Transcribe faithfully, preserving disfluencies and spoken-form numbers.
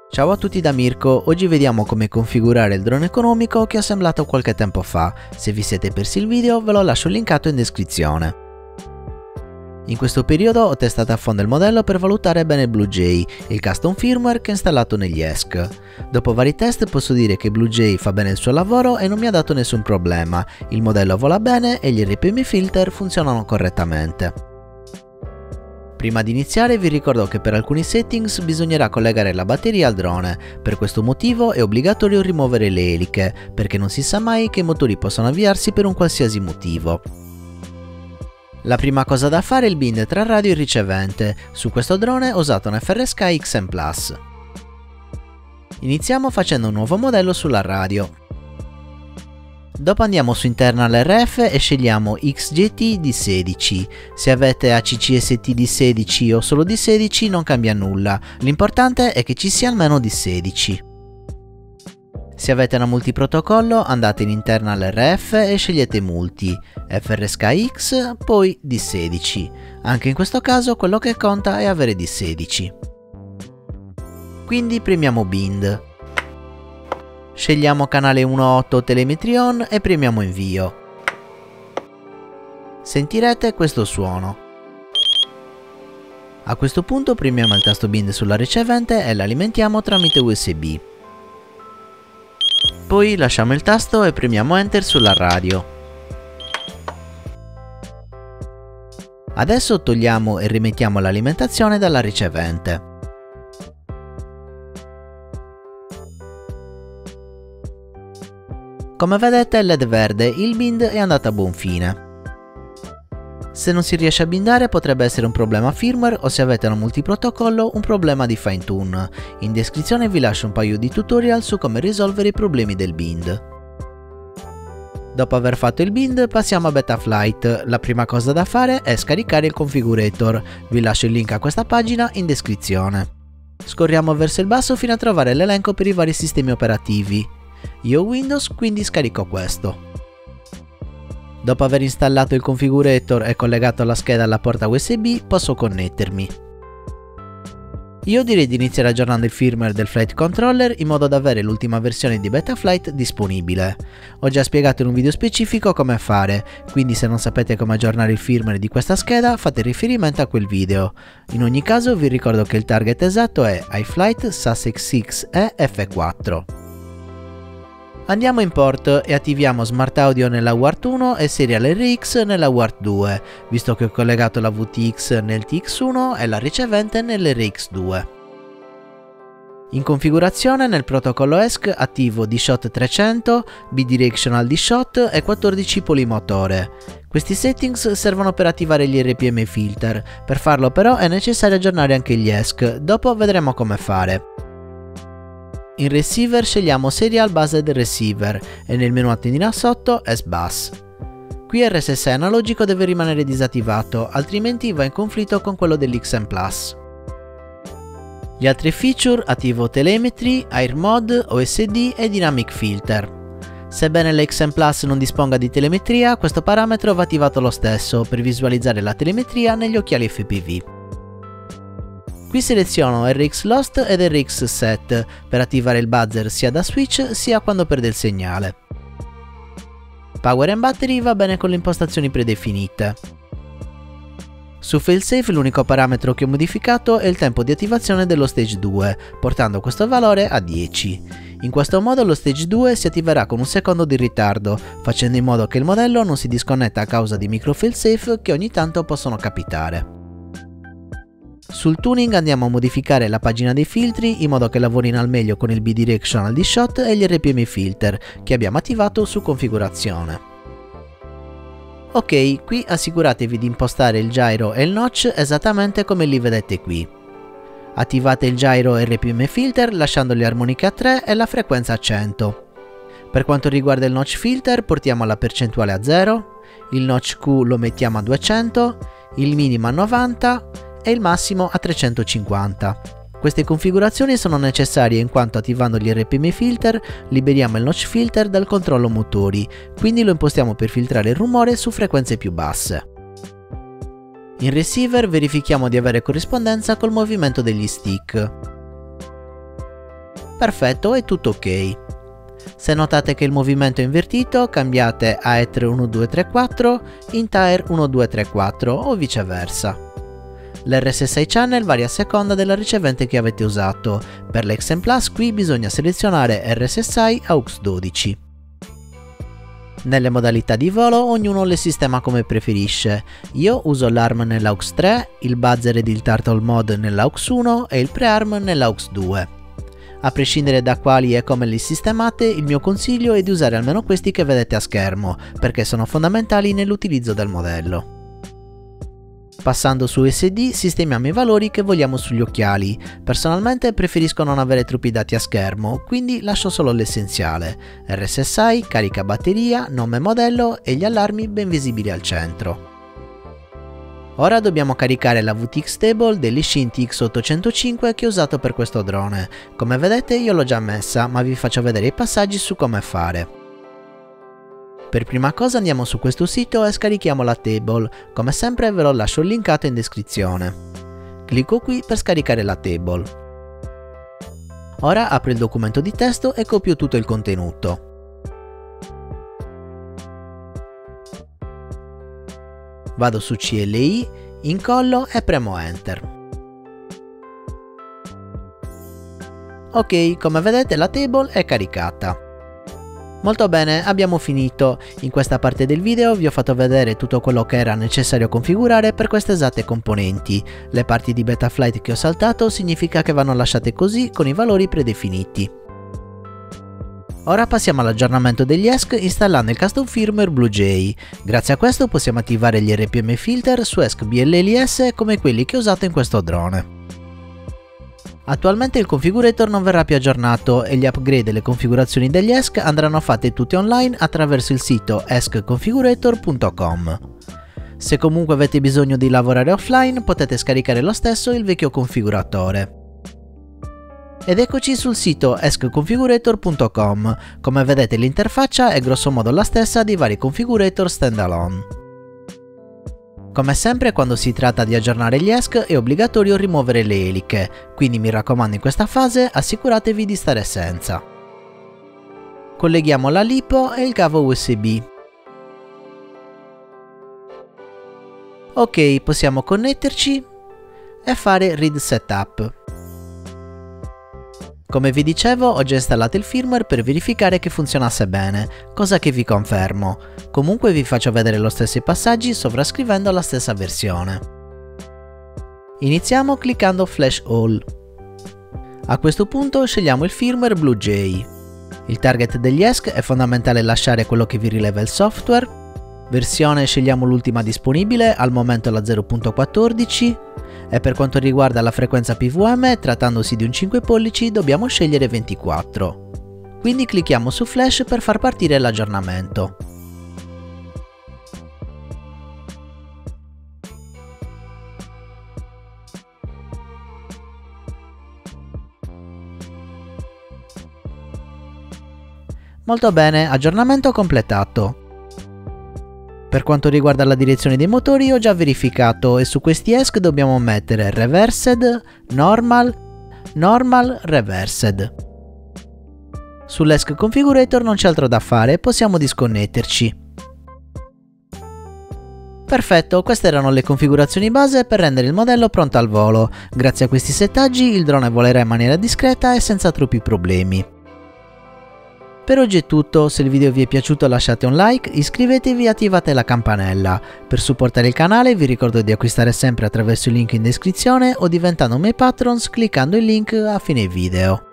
Ciao a tutti da Mirko, oggi vediamo come configurare il drone economico che ho assemblato qualche tempo fa. Se vi siete persi il video ve lo lascio linkato in descrizione. In questo periodo ho testato a fondo il modello per valutare bene BlueJay e il custom firmware che ho installato negli E S C. Dopo vari test posso dire che BlueJay fa bene il suo lavoro e non mi ha dato nessun problema, il modello vola bene e gli R P M filter funzionano correttamente. Prima di iniziare vi ricordo che per alcuni settings bisognerà collegare la batteria al drone, per questo motivo è obbligatorio rimuovere le eliche, perché non si sa mai che i motori possono avviarsi per un qualsiasi motivo. La prima cosa da fare è il bind tra radio e ricevente, su questo drone ho usato un F R Sky X M Plus. Iniziamo facendo un nuovo modello sulla radio. Dopo andiamo su Internal R F e scegliamo X J T D sedici, se avete A C C S T D sedici o solo D sedici non cambia nulla, l'importante è che ci sia almeno D sedici. Se avete una multiprotocollo andate in Internal R F e scegliete Multi, F R Sky X, poi D sedici, anche in questo caso quello che conta è avere D sedici. Quindi premiamo Bind. Scegliamo canale uno punto otto Telemetry On e premiamo invio. Sentirete questo suono. A questo punto premiamo il tasto bind sulla ricevente e l'alimentiamo tramite U S B. Poi lasciamo il tasto e premiamo Enter sulla radio. Adesso togliamo e rimettiamo l'alimentazione dalla ricevente. Come vedete L E D verde, il bind è andato a buon fine. Se non si riesce a bindare potrebbe essere un problema firmware o se avete un multiprotocollo un problema di fine tune. In descrizione vi lascio un paio di tutorial su come risolvere i problemi del bind. Dopo aver fatto il bind passiamo a Betaflight, la prima cosa da fare è scaricare il configurator, vi lascio il link a questa pagina in descrizione. Scorriamo verso il basso fino a trovare l'elenco per i vari sistemi operativi. Io ho Windows, quindi scarico questo. Dopo aver installato il configurator e collegato la scheda alla porta U S B, posso connettermi. Io direi di iniziare aggiornando il firmware del Flight Controller in modo da avere l'ultima versione di Betaflight disponibile. Ho già spiegato in un video specifico come fare, quindi se non sapete come aggiornare il firmware di questa scheda fate riferimento a quel video. In ogni caso vi ricordo che il target esatto è iFlight Sussex X E F quattro. Andiamo in port e attiviamo Smart Audio nella U A R T uno e Serial R X nella U A R T due, visto che ho collegato la V T X nel T X uno e la ricevente nell'R X due. In configurazione nel protocollo E S C attivo D-Shot trecento, Bidirectional D-Shot e quattordici polimotore. Questi settings servono per attivare gli R P M filter, per farlo però è necessario aggiornare anche gli E S C, dopo vedremo come fare. In receiver scegliamo Serial Based Receiver e nel menu a tendina sotto S Bus. Qui R S S I analogico deve rimanere disattivato, altrimenti va in conflitto con quello dell'X M Plus. Gli altri feature attivo Telemetry, Air Mod, O S D e Dynamic Filter. Sebbene l'X M Plus non disponga di telemetria, questo parametro va attivato lo stesso per visualizzare la telemetria negli occhiali F P V. Qui seleziono R X Lost ed R X Set per attivare il buzzer sia da switch sia quando perde il segnale. Power and Battery va bene con le impostazioni predefinite. Su Failsafe l'unico parametro che ho modificato è il tempo di attivazione dello Stage due, portando questo valore a dieci. In questo modo lo Stage due si attiverà con un secondo di ritardo, facendo in modo che il modello non si disconnetta a causa di micro failsafe che ogni tanto possono capitare. Sul tuning andiamo a modificare la pagina dei filtri in modo che lavorino al meglio con il Bidirectional D-Shot e gli R P M filter che abbiamo attivato su configurazione. Ok, qui assicuratevi di impostare il gyro e il notch esattamente come li vedete qui. Attivate il gyro e R P M filter lasciando le armoniche a tre e la frequenza a cento. Per quanto riguarda il notch filter portiamo la percentuale a zero, il notch Q lo mettiamo a duecento, il minimo a novanta e il massimo a trecentocinquanta. Queste configurazioni sono necessarie in quanto attivando gli R P M filter liberiamo il notch filter dal controllo motori, quindi lo impostiamo per filtrare il rumore su frequenze più basse. In receiver verifichiamo di avere corrispondenza col movimento degli stick. Perfetto, è tutto ok. Se notate che il movimento è invertito, cambiate Aether uno due tre quattro in Tire uno due tre quattro o viceversa. L'R S S I channel varia a seconda della ricevente che avete usato. Per l'X M Plus qui bisogna selezionare R S S I A U X dodici. Nelle modalità di volo ognuno le sistema come preferisce. Io uso l'A R M nell'A U X tre, il buzzer ed il turtle mode nell'A U X uno e il pre-arm nell'A U X due. A prescindere da quali e come li sistemate, il mio consiglio è di usare almeno questi che vedete a schermo, perché sono fondamentali nell'utilizzo del modello. Passando su U S D sistemiamo i valori che vogliamo sugli occhiali. Personalmente preferisco non avere troppi dati a schermo, quindi lascio solo l'essenziale: R S S I, carica batteria, nome modello e gli allarmi ben visibili al centro. Ora dobbiamo caricare la V T X Table dell'Ishin T X ottocentocinque che ho usato per questo drone. Come vedete io l'ho già messa, ma vi faccio vedere i passaggi su come fare. Per prima cosa andiamo su questo sito e scarichiamo la table, come sempre ve lo lascio linkato in descrizione. Clicco qui per scaricare la table. Ora apro il documento di testo e copio tutto il contenuto. Vado su C L I, incollo e premo Enter. Ok, come vedete la table è caricata. Molto bene, abbiamo finito. In questa parte del video vi ho fatto vedere tutto quello che era necessario configurare per queste esatte componenti. Le parti di Betaflight che ho saltato significa che vanno lasciate così con i valori predefiniti. Ora passiamo all'aggiornamento degli E S C installando il custom firmware BlueJ. Grazie a questo possiamo attivare gli R P M filter su E S C B L L S come quelli che ho usato in questo drone. Attualmente il configurator non verrà più aggiornato e gli upgrade delle configurazioni degli E S C andranno fatte tutte online attraverso il sito e s c configurator punto com. Se comunque avete bisogno di lavorare offline potete scaricare lo stesso il vecchio configuratore. Ed eccoci sul sito e s c configurator punto com, come vedete l'interfaccia è grossomodo la stessa dei vari configurator standalone. Come sempre quando si tratta di aggiornare gli E S C è obbligatorio rimuovere le eliche, quindi mi raccomando in questa fase assicuratevi di stare senza. Colleghiamo la LiPo e il cavo U S B. Ok, possiamo connetterci e fare read setup. Come vi dicevo ho già installato il firmware per verificare che funzionasse bene, cosa che vi confermo. Comunque vi faccio vedere lo stesso i passaggi sovrascrivendo la stessa versione. Iniziamo cliccando Flash All. A questo punto scegliamo il firmware BlueJ. Il target degli E S C è fondamentale lasciare quello che vi rileva il software. Versione scegliamo l'ultima disponibile, al momento la zero punto quattordici. E per quanto riguarda la frequenza P V M, trattandosi di un cinque pollici, dobbiamo scegliere ventiquattro. Quindi clicchiamo su Flash per far partire l'aggiornamento. Molto bene, aggiornamento completato. Per quanto riguarda la direzione dei motori ho già verificato e su questi E S C dobbiamo mettere Reversed, Normal, Normal, Reversed. Sull'E S C Configurator non c'è altro da fare, possiamo disconnetterci. Perfetto, queste erano le configurazioni base per rendere il modello pronto al volo. Grazie a questi settaggi il drone volerà in maniera discreta e senza troppi problemi. Per oggi è tutto, se il video vi è piaciuto lasciate un like, iscrivetevi e attivate la campanella. Per supportare il canale vi ricordo di acquistare sempre attraverso il link in descrizione o diventando miei patrons cliccando il link a fine video.